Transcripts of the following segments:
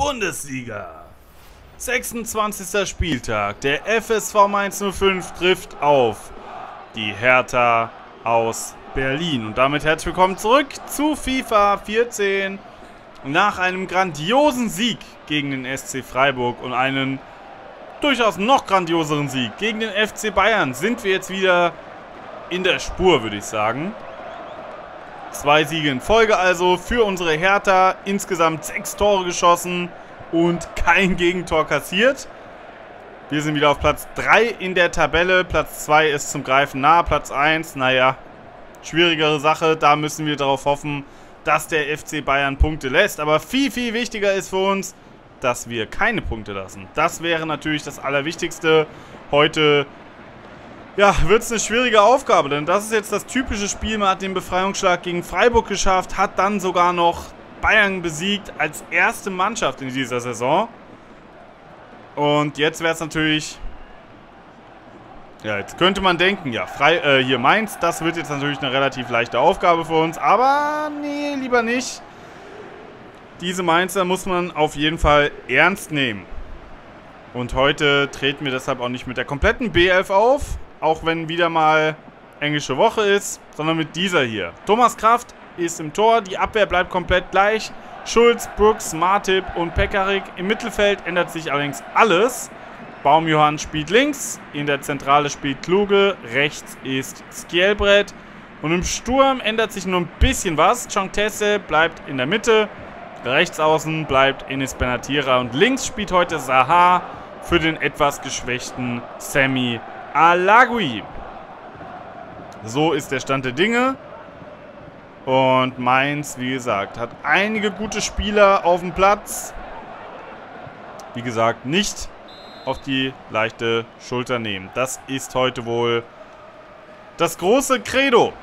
Bundesliga. 26. Spieltag. Der FSV Mainz 05 trifft auf die Hertha aus Berlin. Und damit herzlich willkommen zurück zu FIFA 14. Nach einem grandiosen Sieg gegen den SC Freiburg und einen durchaus noch grandioseren Sieg gegen den FC Bayern sind wir jetzt wieder in der Spur, würde ich sagen. 2 Siege in Folge also für unsere Hertha. Insgesamt 6 Tore geschossen und kein Gegentor kassiert. Wir sind wieder auf Platz 3 in der Tabelle. Platz 2 ist zum Greifen nah. Platz 1, naja, schwierigere Sache. Da müssen wir darauf hoffen, dass der FC Bayern Punkte lässt. Aber viel, viel wichtiger ist für uns, dass wir keine Punkte lassen. Das wäre natürlich das Allerwichtigste. Heute wird es eine schwierige Aufgabe, denn das ist jetzt das typische Spiel. Man hat den Befreiungsschlag gegen Freiburg geschafft, hat dann sogar noch Bayern besiegt als erste Mannschaft in dieser Saison. Und jetzt wäre es natürlich, ja, jetzt könnte man denken, ja, hier Mainz, das wird jetzt natürlich eine relativ leichte Aufgabe für uns, aber nee, lieber nicht. Diese Mainzer muss man auf jeden Fall ernst nehmen. Und heute treten wir deshalb auch nicht mit der kompletten B11 auf, auch wenn wieder mal englische Woche ist, sondern mit dieser hier. Thomas Kraft ist im Tor, die Abwehr bleibt komplett gleich. Schulz, Brooks, Martip und Pekarik. Im Mittelfeld ändert sich allerdings alles. Baumjohann spielt links, in der Zentrale spielt Kluge, rechts ist Skjelbred. Und im Sturm ändert sich nur ein bisschen was. Chongtese bleibt in der Mitte, rechts außen bleibt Enis Benatira und links spielt heute Zaha für den etwas geschwächten Sami Alagui. So ist der Stand der Dinge. Und Mainz, wie gesagt, hat einige gute Spieler auf dem Platz. Wie gesagt, nicht auf die leichte Schulter nehmen. Das ist heute wohl das große Credo.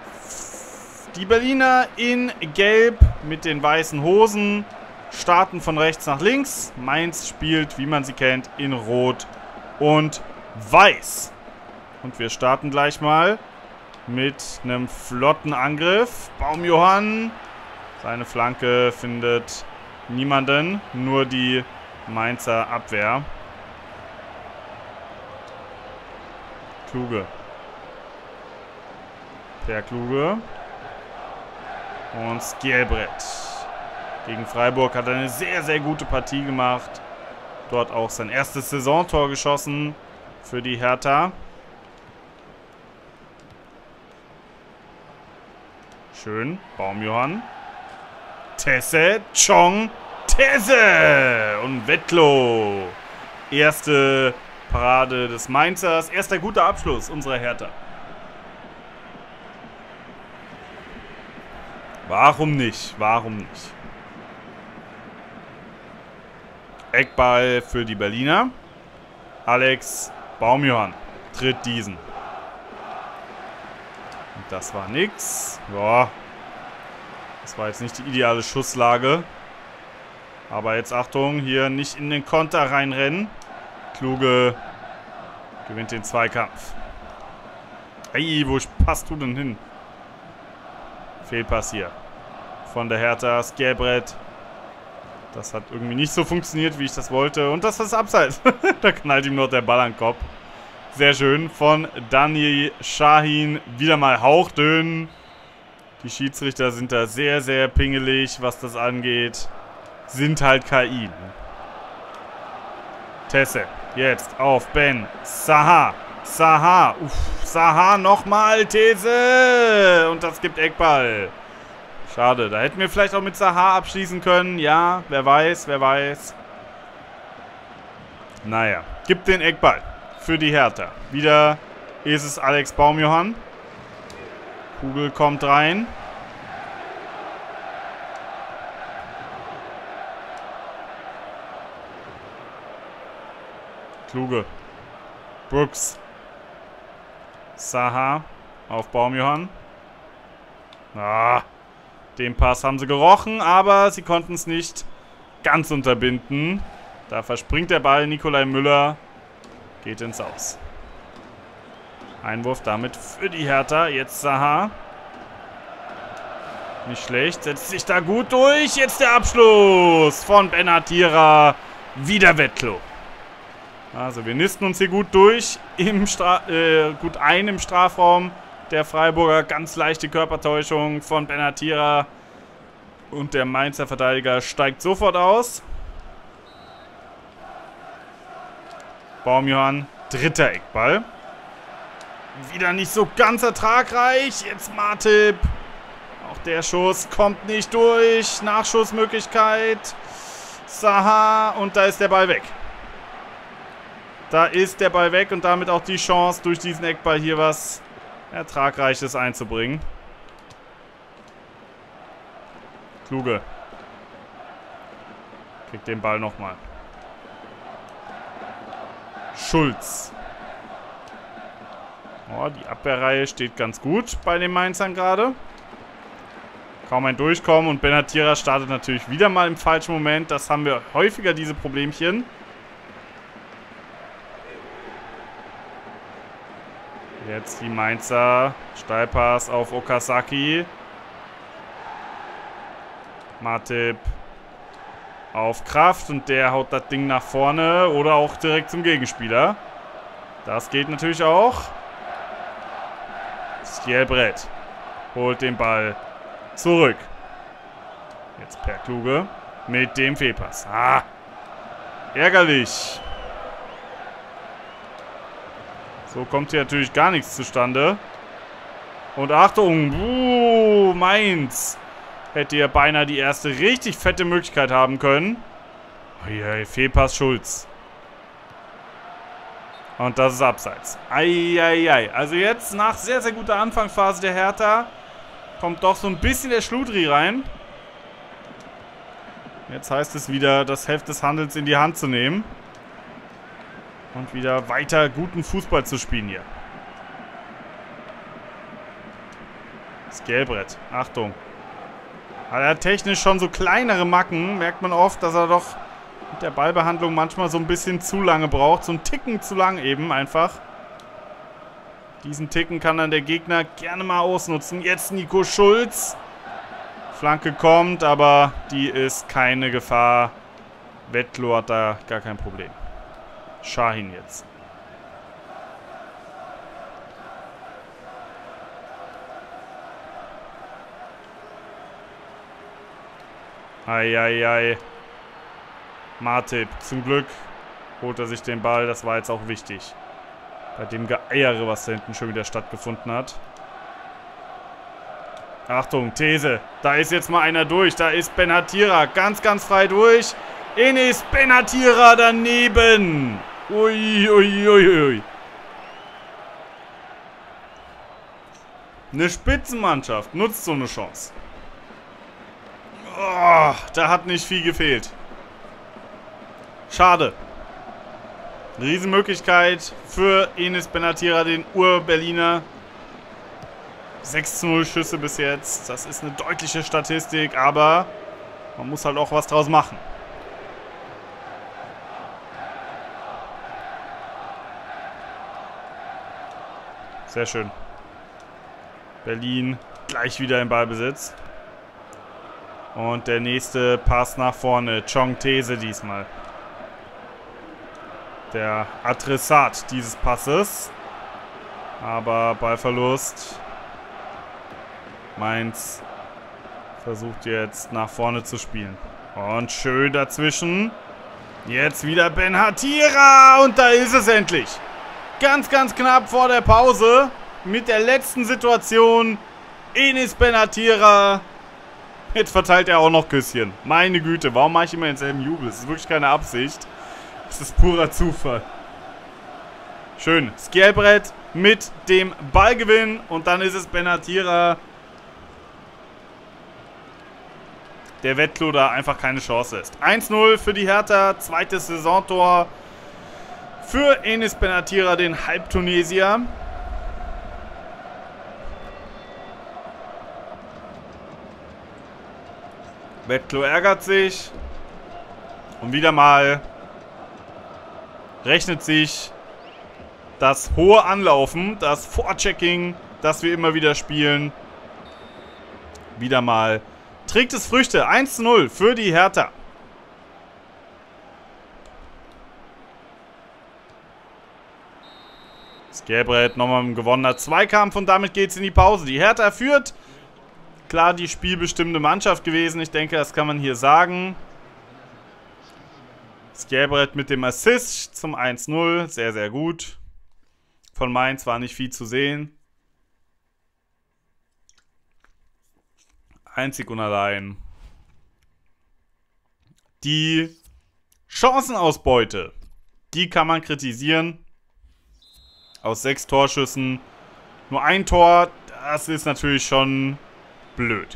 Die Berliner in Gelb mit den weißen Hosen starten von rechts nach links. Mainz spielt, wie man sie kennt, in Rot und Weiß. Und wir starten gleich mal mit einem flotten Angriff. Baumjohann. Seine Flanke findet niemanden, nur die Mainzer Abwehr. Kluge. Per Kluge. Und Skjelbred. Gegen Freiburg hat er eine sehr, sehr gute Partie gemacht. Dort auch sein erstes Saisontor geschossen für die Hertha. Schön. Baumjohann. Tesse. Chong. Tesse. Und Wettlo. Erste Parade des Mainzers. Erster guter Abschluss unserer Hertha. Warum nicht? Warum nicht? Eckball für die Berliner. Alex Baumjohann tritt diesen. Und das war nix. Ja. Das war jetzt nicht die ideale Schusslage. Aber jetzt Achtung, hier nicht in den Konter reinrennen. Kluge gewinnt den Zweikampf. Ey, wo passt du denn hin? Fehlpass hier. Von der Hertha, Skjelbred. Das hat irgendwie nicht so funktioniert, wie ich das wollte. Und das ist Abseits. Da knallt ihm noch der Ball an den Kopf. Sehr schön. Von Dani Şahin. Wieder mal hauchdünn. Die Schiedsrichter sind da sehr, sehr pingelig, was das angeht. Sind halt KI. Tesse. Jetzt auf Ben. Zaha. Zaha. Zaha nochmal. These. Und das gibt Eckball. Schade. Da hätten wir vielleicht auch mit Zaha abschließen können. Ja, wer weiß, wer weiß. Naja. Gibt den Eckball für die Hertha. Wieder ist es Alex Baumjohann. Kugel kommt rein. Kluge. Brooks. Zaha auf Baumjohann. Den Pass haben sie gerochen, aber sie konnten es nicht ganz unterbinden. Da verspringt der Ball. Nikolai Müller geht ins Aus. Einwurf damit für die Hertha. Jetzt Zaha. Nicht schlecht. Setzt sich da gut durch. Jetzt der Abschluss von Benhatira. Wieder Wettlo. Also wir nisten uns hier gut durch. Gut ein im Strafraum. Der Freiburger. Ganz leichte Körpertäuschung von Benhatira. Und der Mainzer Verteidiger steigt sofort aus. Baumjohann. Dritter Eckball. Wieder nicht so ganz ertragreich. Jetzt Matip. Auch der Schuss kommt nicht durch. Nachschussmöglichkeit. Saha. Und da ist der Ball weg. Da ist der Ball weg und damit auch die Chance, durch diesen Eckball hier was Ertragreiches einzubringen. Kluge. Kriegt den Ball nochmal. Schulz. Oh, die Abwehrreihe steht ganz gut bei den Mainzern gerade. Kaum ein Durchkommen und Benhatira startet natürlich wieder mal im falschen Moment. Das haben wir häufiger, diese Problemchen. Jetzt die Mainzer. Steilpass auf Okazaki. Matip auf Kraft und der haut das Ding nach vorne oder auch direkt zum Gegenspieler. Das geht natürlich auch. Skjelbred holt den Ball zurück. Jetzt Per Kluge mit dem Fehlpass. Ah, ärgerlich. So kommt hier natürlich gar nichts zustande. Und Achtung, Mainz hätte ja beinahe die erste richtig fette Möglichkeit haben können. Oh, Fehlpass Schulz. Und das ist abseits. Eieiei. Also jetzt nach sehr, sehr guter Anfangsphase der Hertha kommt doch so ein bisschen der Schludri rein. Jetzt heißt es wieder, das Heft des Handels in die Hand zu nehmen. Und wieder weiter guten Fußball zu spielen hier. Skjelbred. Achtung. Er hat technisch schon so kleinere Macken. Merkt man oft, dass er doch mit der Ballbehandlung manchmal so ein bisschen zu lange braucht. So ein Ticken zu lang eben einfach. Diesen Ticken kann dann der Gegner gerne mal ausnutzen. Jetzt Nico Schulz. Flanke kommt, aber die ist keine Gefahr. Wettlo hat da gar kein Problem. Şahin jetzt. Eieiei. Matip, zum Glück holt er sich den Ball. Das war jetzt auch wichtig. Bei dem Geeiere, was da hinten schon wieder stattgefunden hat. Achtung, These. Da ist jetzt mal einer durch. Da ist Benhatira ganz, ganz frei durch. Enis Benhatira daneben. Uiuiuiui. Eine Spitzenmannschaft nutzt so eine Chance. Oh, da hat nicht viel gefehlt. Schade. Riesenmöglichkeit für Enis Benhatira, den Ur-Berliner. 6:0 Schüsse bis jetzt. Das ist eine deutliche Statistik, aber man muss halt auch was draus machen. Sehr schön. Berlin gleich wieder im Ballbesitz. Und der nächste Pass nach vorne. Chong These diesmal. Der Adressat dieses Passes. Aber Ballverlust. Mainz versucht jetzt nach vorne zu spielen. Und schön dazwischen. Jetzt wieder Benhatira. Und da ist es endlich. Ganz, ganz knapp vor der Pause. Mit der letzten Situation. Enis Benhatira. Jetzt verteilt er auch noch Küsschen. Meine Güte, warum mache ich immer denselben Jubel? Das ist wirklich keine Absicht. Das ist purer Zufall. Schön. Skjelbred mit dem Ballgewinn. Und dann ist es Benhatira, der Wettlo da einfach keine Chance ist. 1:0 für die Hertha. Zweites Saisontor für Enis Benhatira, den Halbtunesier. Wettlo ärgert sich. Und wieder mal rechnet sich das hohe Anlaufen, das Vorchecking, das wir immer wieder spielen, wieder mal trägt es Früchte. 1:0 für die Hertha. Skjelbred nochmal ein gewonnener Zweikampf und damit geht es in die Pause. Die Hertha führt. Klar, die spielbestimmende Mannschaft gewesen. Ich denke, das kann man hier sagen. Skjelbred mit dem Assist zum 1:0. Sehr, sehr gut. Von Mainz war nicht viel zu sehen. Einzig und allein die Chancenausbeute. Die kann man kritisieren. Aus 6 Torschüssen nur ein Tor. Das ist natürlich schon blöd.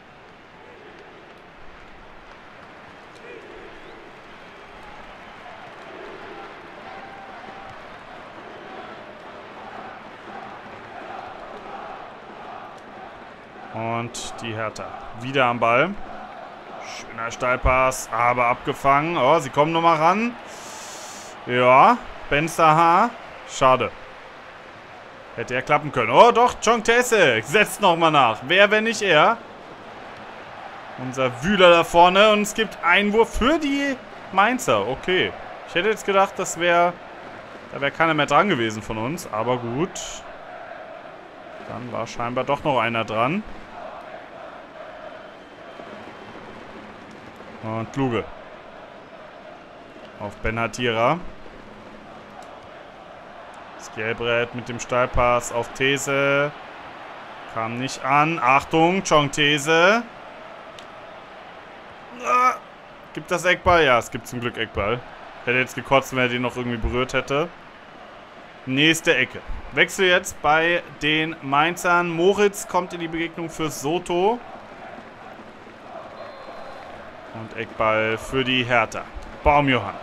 Und die Hertha wieder am Ball. Schöner Steilpass, aber abgefangen. Oh, sie kommen nochmal ran. Ja, Ben Sahar. Schade. Hätte er klappen können. Oh, doch, Chong-Tese setzt nochmal nach. Wer, wenn nicht er? Unser Wühler da vorne. Und es gibt Einwurf für die Mainzer. Okay. Ich hätte jetzt gedacht, da wäre keiner mehr dran gewesen von uns. Aber gut. Dann war scheinbar doch noch einer dran. Und Luge. Auf Ben Hatira. Skjelbred mit dem Steilpass auf These. Kam nicht an. Achtung, Chong-Tese. Gibt das Eckball? Ja, es gibt zum Glück Eckball. Hätte jetzt gekotzt, wenn er den noch irgendwie berührt hätte. Nächste Ecke. Wechsel jetzt bei den Mainzern. Moritz kommt in die Begegnung für Soto. Und Eckball für die Hertha. Baumjohann.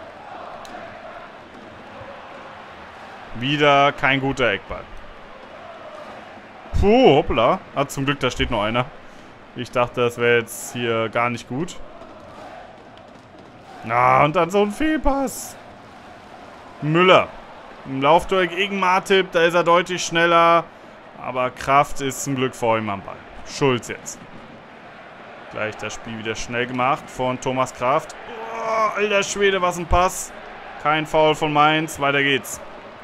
Wieder kein guter Eckball. Puh, hoppla. Ah, zum Glück, da steht noch einer. Ich dachte, das wäre jetzt hier gar nicht gut. Na, und dann so ein Fehlpass. Müller. Im Laufduell gegen Matip, da ist er deutlich schneller. Aber Kraft ist zum Glück vor ihm am Ball. Schulz jetzt. Gleich das Spiel wieder schnell gemacht von Thomas Kraft. Oh, alter Schwede, was ein Pass. Kein Foul von Mainz. Weiter geht's.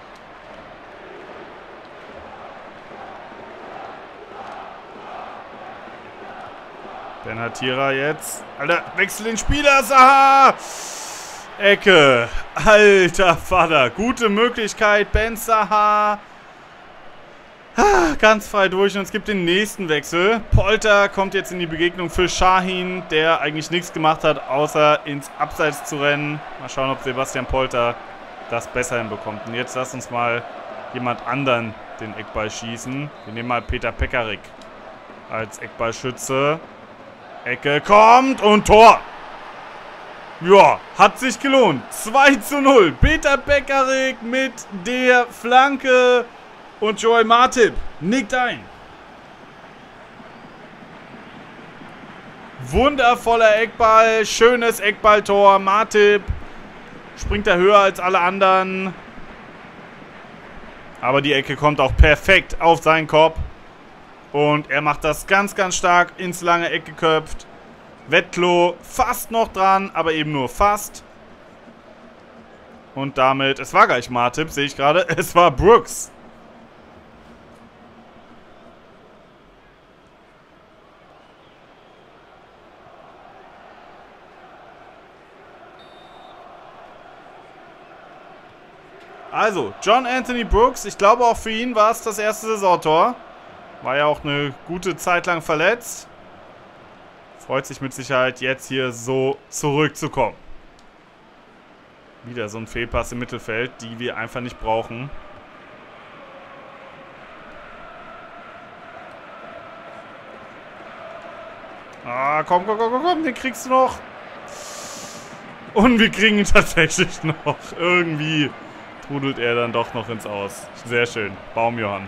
Ben Hatira jetzt. Alter, wechsel den Spieler. Saha! Ecke. Alter Vater. Gute Möglichkeit. Ben Saha. Ganz frei durch und es gibt den nächsten Wechsel. Polter kommt jetzt in die Begegnung für Şahin, der eigentlich nichts gemacht hat, außer ins Abseits zu rennen. Mal schauen, ob Sebastian Polter das besser hinbekommt. Und jetzt lasst uns mal jemand anderen den Eckball schießen. Wir nehmen mal Peter Pekarik als Eckballschütze. Ecke kommt und Tor. Ja, hat sich gelohnt. 2:0. Peter Pekarik mit der Flanke. Und Joel Matip nickt ein. Wundervoller Eckball. Schönes Eckballtor. Matip springt da höher als alle anderen. Aber die Ecke kommt auch perfekt auf seinen Kopf. Und er macht das ganz, ganz stark ins lange Eck geköpft. Wettlo fast noch dran, aber eben nur fast. Und damit, es war gar nicht Matip, sehe ich gerade. Es war Brooks. Also, John Anthony Brooks, ich glaube auch für ihn war es das erste Saisontor. War ja auch eine gute Zeit lang verletzt. Freut sich mit Sicherheit jetzt hier so zurückzukommen. Wieder so ein Fehlpass im Mittelfeld, die wir einfach nicht brauchen. Ah, komm, komm, komm, komm, komm, den kriegst du noch. Und wir kriegen ihn tatsächlich noch. Irgendwie trudelt er dann doch noch ins Aus. Sehr schön. Baumjohann.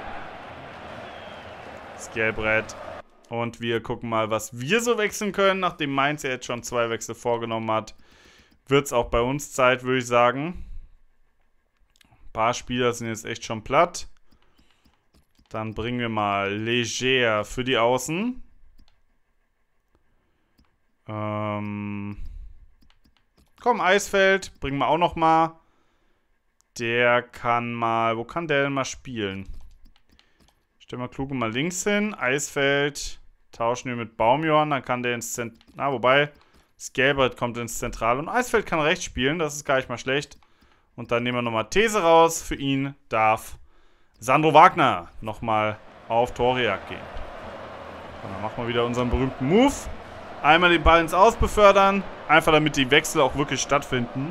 Skjelbred. Und wir gucken mal, was wir so wechseln können. Nachdem Mainz ja jetzt schon 2 Wechsel vorgenommen hat, wird es auch bei uns Zeit, würde ich sagen. Ein paar Spieler sind jetzt echt schon platt. Dann bringen wir mal Leger für die Außen. Komm, Eisfeld, bringen wir auch noch mal. Der kann mal, wo kann der denn mal spielen? Stellen wir Kluge mal links hin. Eisfeld tauschen wir mit Baumjorn, dann kann der ins Zentrum. Na, wobei, Skelbrett kommt ins Zentral und Eisfeld kann rechts spielen, das ist gar nicht mal schlecht. Und dann nehmen wir nochmal These raus. Für ihn darf Sandro Wagner nochmal auf Torejagd gehen. Und dann machen wir wieder unseren berühmten Move. Einmal den Ball ins Aus befördern. Einfach damit die Wechsel auch wirklich stattfinden.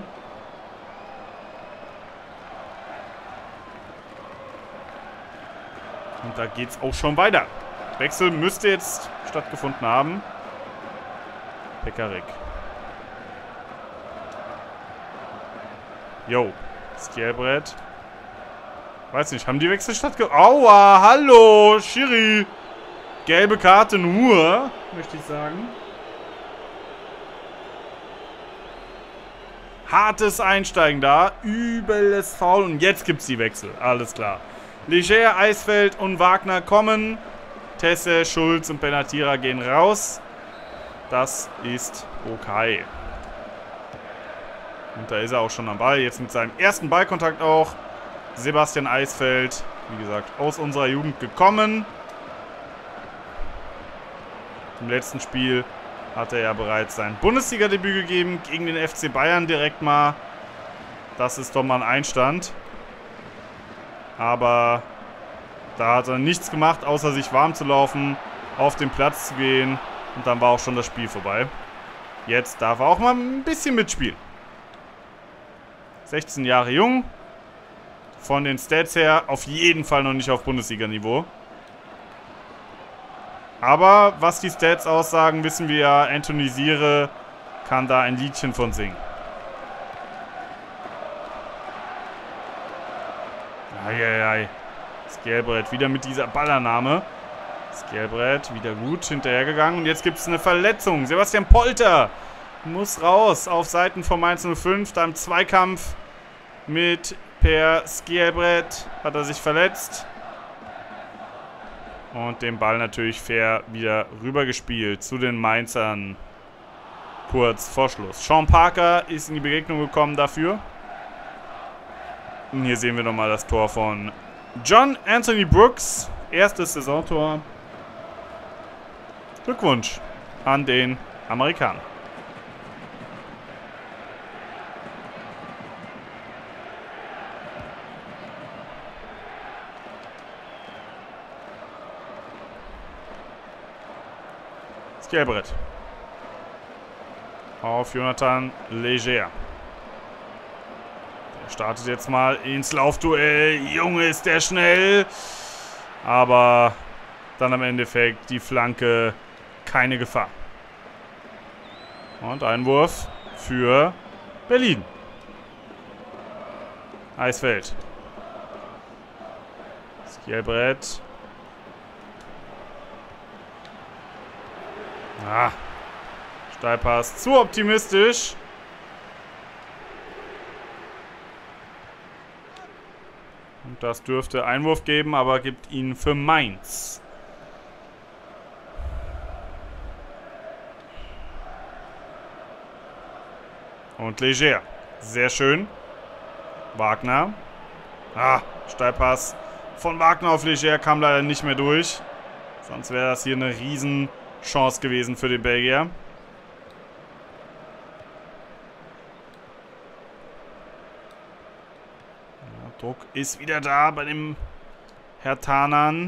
Und da geht's auch schon weiter. Wechsel müsste jetzt stattgefunden haben. Pekarik. Jo. Skelbrett. Weiß nicht, haben die Wechsel stattgefunden? Aua, hallo, Schiri. Gelbe Karte nur, möchte ich sagen. Hartes Einsteigen da. Übles Foul. Und jetzt gibt's die Wechsel. Alles klar. Leger, Eisfeld und Wagner kommen. Tesse, Schulz und Benatira gehen raus. Das ist okay. Und da ist er auch schon am Ball. Jetzt mit seinem ersten Ballkontakt auch. Sebastian Eisfeld, wie gesagt, aus unserer Jugend gekommen. Im letzten Spiel hat er ja bereits sein Bundesliga-Debüt gegeben. Gegen den FC Bayern direkt mal. Das ist doch mal ein Einstand. Aber da hat er nichts gemacht, außer sich warm zu laufen, auf den Platz zu gehen. Und dann war auch schon das Spiel vorbei. Jetzt darf er auch mal ein bisschen mitspielen. 16 Jahre jung. Von den Stats her auf jeden Fall noch nicht auf Bundesliga-Niveau. Aber was die Stats aussagen, wissen wir ja. Anthony Siere kann da ein Liedchen von singen. Eieiei. Skelbrett wieder mit dieser Ballannahme. Skelbrett wieder gut hinterhergegangen. Und jetzt gibt es eine Verletzung. Sebastian Polter muss raus auf Seiten von Mainz 05. Da im Zweikampf mit Per Skelbrett hat er sich verletzt. Und den Ball natürlich fair wieder rübergespielt zu den Mainzern. Kurz vor Schluss. Sean Parker ist in die Begegnung gekommen dafür. Und hier sehen wir nochmal das Tor von John Anthony Brooks. Erstes Saisontor. Glückwunsch an den Amerikaner. Skelbrett. Auf Jonathan Leger. Der startet jetzt mal ins Laufduell. Junge, ist der schnell. Aber dann am Endeffekt die Flanke keine Gefahr. Und Einwurf für Berlin. Eisfeld. Skelbrett. Ah, Steilpass zu optimistisch. Und das dürfte Einwurf geben, aber gibt ihn für Mainz. Und Leger. Sehr schön. Wagner. Ah, Steilpass von Wagner auf Leger kam leider nicht mehr durch. Sonst wäre das hier eine Riesenchance gewesen für den Belgier. Ja, Druck ist wieder da bei dem Herthanern.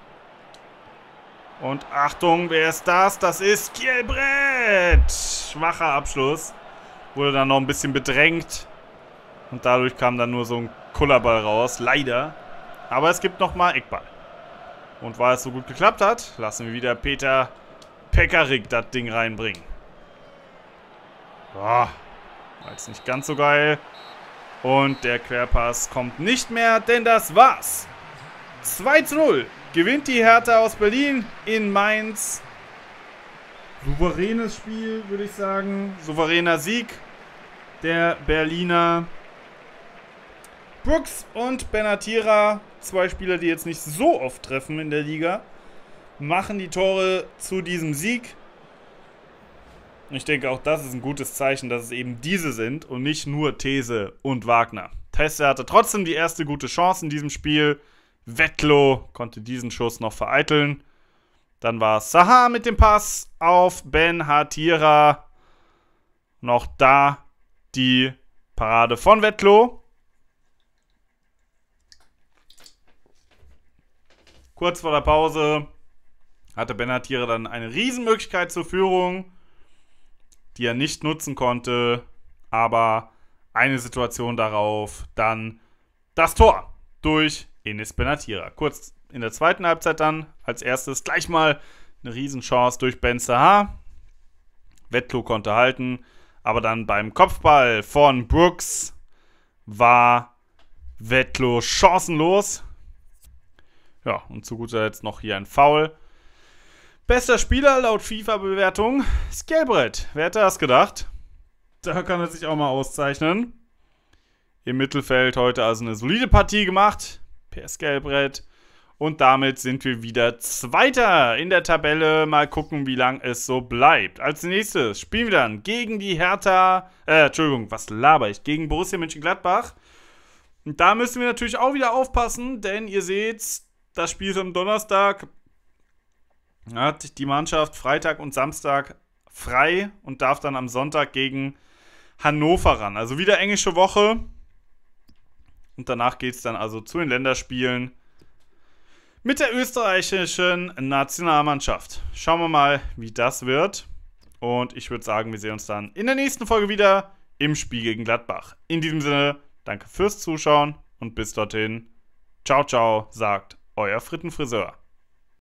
Und Achtung, wer ist das? Das ist Skelbrett. Schwacher Abschluss. Wurde dann noch ein bisschen bedrängt. Und dadurch kam dann nur so ein Kullerball raus. Leider. Aber es gibt nochmal Eckball. Und weil es so gut geklappt hat, lassen wir wieder Peter Pekarik das Ding reinbringen. Boah, war jetzt nicht ganz so geil. Und der Querpass kommt nicht mehr, denn das war's. 2:0 gewinnt die Hertha aus Berlin in Mainz. Souveränes Spiel, würde ich sagen. Souveräner Sieg der Berliner. Brooks und Benatira, zwei Spieler, die jetzt nicht so oft treffen in der Liga, machen die Tore zu diesem Sieg. Ich denke, auch das ist ein gutes Zeichen, dass es eben diese sind und nicht nur These und Wagner. Teste hatte trotzdem die erste gute Chance in diesem Spiel. Wettlo konnte diesen Schuss noch vereiteln. Dann war es Saha mit dem Pass auf Ben Hatira. Noch da die Parade von Wettlo. Kurz vor der Pause hatte Ben Hatira dann eine Riesenmöglichkeit zur Führung, die er nicht nutzen konnte. Aber eine Situation darauf, dann das Tor durch Enis Ben Hatira. Kurz in der zweiten Halbzeit dann als erstes gleich mal eine Riesenchance durch Ben Saha. Wettlo konnte halten, aber dann beim Kopfball von Brooks war Wettlo chancenlos. Ja, und zu guter Letzt noch hier ein Foul. Bester Spieler laut FIFA-Bewertung Skelbrett. Wer hätte das gedacht? Da kann er sich auch mal auszeichnen. Im Mittelfeld heute also eine solide Partie gemacht. Per Skelbrett. Und damit sind wir wieder Zweiter in der Tabelle. Mal gucken, wie lang es so bleibt. Als nächstes spielen wir dann gegen die Hertha. Entschuldigung, was laber ich? Gegen Borussia Mönchengladbach. Und da müssen wir natürlich auch wieder aufpassen, denn ihr seht, das Spiel ist am Donnerstag. Hat die Mannschaft Freitag und Samstag frei und darf dann am Sonntag gegen Hannover ran. Also wieder englische Woche. Und danach geht es dann also zu den Länderspielen mit der österreichischen Nationalmannschaft. Schauen wir mal, wie das wird. Und ich würde sagen, wir sehen uns dann in der nächsten Folge wieder im Spiel gegen Gladbach. In diesem Sinne, danke fürs Zuschauen und bis dorthin. Ciao, ciao, sagt euer Frittenfriseur.